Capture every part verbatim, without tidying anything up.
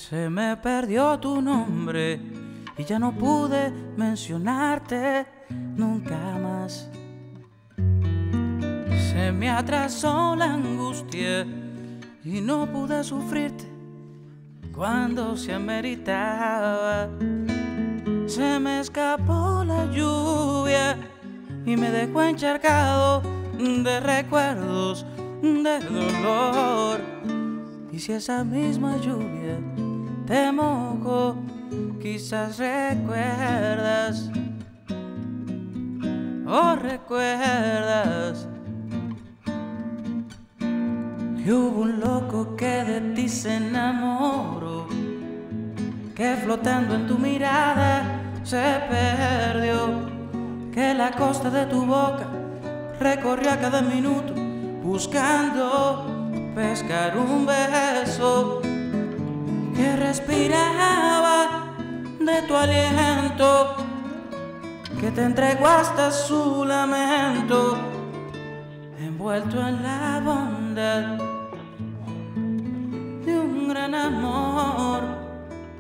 Se me perdió tu nombre y ya no pude mencionarte nunca más. Se me atrasó la angustia y no pude sufrirte cuando se ameritaba. Se me escapó la lluvia y me dejó encharcado de recuerdos de dolor. Y si esa misma lluvia te mojó, quizás recuerdas, oh recuerdas, que hubo un loco que de ti se enamoró, que flotando en tu mirada se perdió, que la costa de tu boca recorrió a cada minuto buscando pescar un beso, que respiraba de tu aliento, que te entregó hasta su lamento, envuelto en la bondad de un gran amor.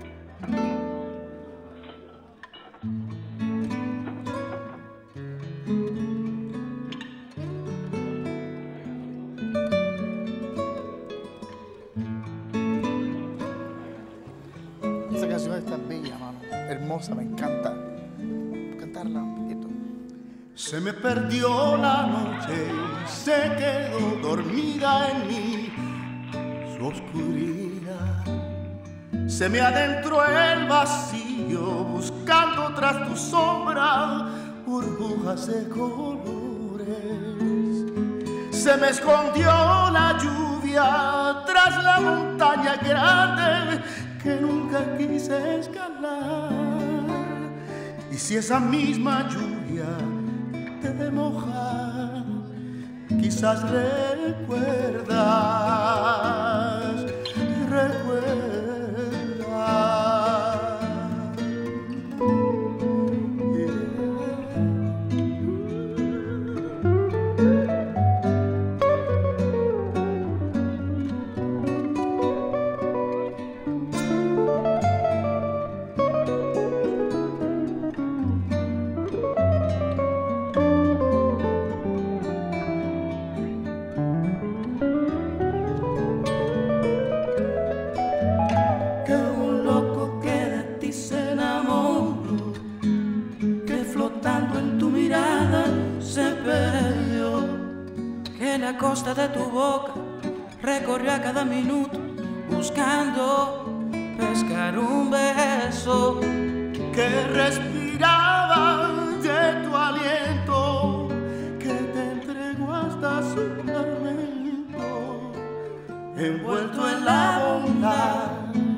Esa canción está bella, mano. Hermosa, me encanta. Cantarla un poquito. Se me perdió la noche y se quedó dormida en mí su oscuridad. Se me adentró el vacío buscando tras tu sombra burbujas de colores. Se me escondió la lluvia tras la montaña grande que nunca quise escalar. Y si esa misma lluvia te moja, quizás recuerdas, recuerdas. La costa de tu boca recorrió a cada minuto buscando pescar un beso, que respiraba de tu aliento, que te entregó hasta su lamento, envuelto en la bondad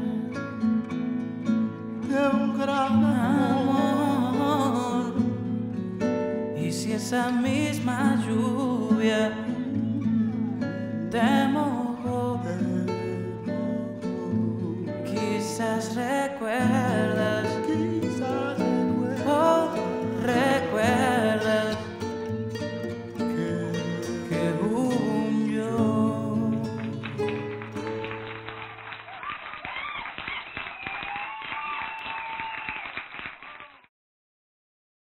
de un gran amor. Y si esa misma lluvia te mojó, quizás recuerdas,